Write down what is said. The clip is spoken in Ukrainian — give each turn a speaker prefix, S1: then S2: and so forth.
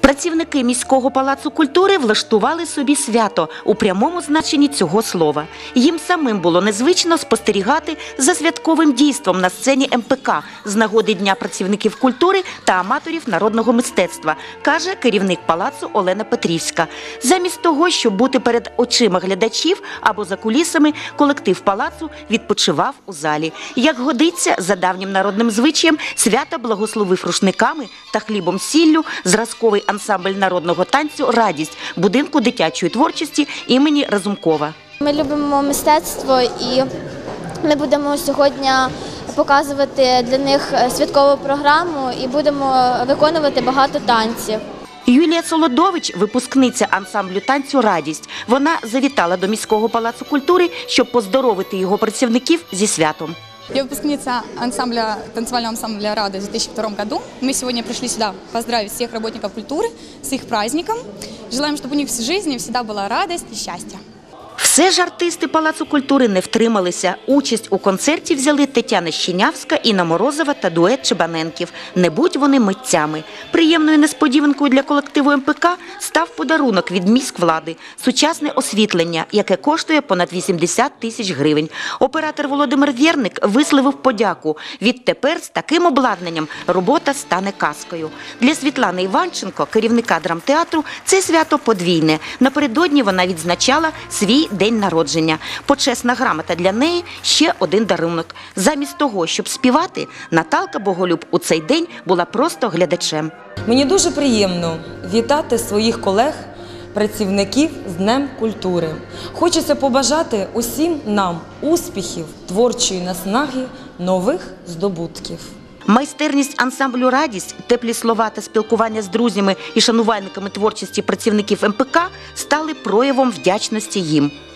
S1: Працівники міського палацу культури влаштували собі свято у прямому значенні цього слова. Їм самим було незвично спостерігати за святковим дійством на сцені МПК з нагоди Дня працівників культури та аматорів народного мистецтва, каже керівник палацу Олена Петрівська. Замість того, щоб бути перед очима глядачів або за кулісами, колектив палацу відпочивав у залі. Як годиться, за давнім народним звичаєм, свято благословив рушниками та хлібом-сіллю зразковий ансамбль народного танцю «Радість» будинку дитячої творчості імені Разумкова.
S2: Ми любимо мистецтво і ми будемо сьогодні показувати для них святкову програму і будемо виконувати багато танців.
S1: Юлія Солодович – випускниця ансамблю танцю «Радість». Вона завітала до міського палацу культури, щоб поздоровити його працівників зі святом.
S3: Я выпускница танцевального ансамбля «Радость» в 2002 году. Мы сегодня пришли сюда поздравить всех работников культуры с их праздником. Желаем, чтобы у них в жизни всегда была радость и счастье.
S1: Все ж артисти Палацу культури не втрималися. Участь у концерті взяли Тетяна Щенявська, Інна Морозова та дует Чебаненків. Не будь вони митцями. Приємною несподіванкою для колективу МПК став подарунок від міськвлади – сучасне освітлення, яке коштує понад 80 тисяч гривень. Оператор Володимир Вєрник висловив подяку. Відтепер з таким обладнанням робота стане казкою. Для Світлани Іванченко, керівника драмтеатру, це свято подвійне. Напередодні вона відзначала свій день народження. Почесна грамота для неї – ще один дарунок. Замість того, щоб співати, Наталка Боголюб у цей день була просто глядачем.
S4: Мені дуже приємно вітати своїх колег, працівників з Днем культури. Хочеться побажати усім нам успіхів, творчої наснаги, нових здобутків.
S1: Майстерність ансамблю «Радість», теплі слова та спілкування з друзями і шанувальниками творчості працівників МПК стали проявом вдячності їм.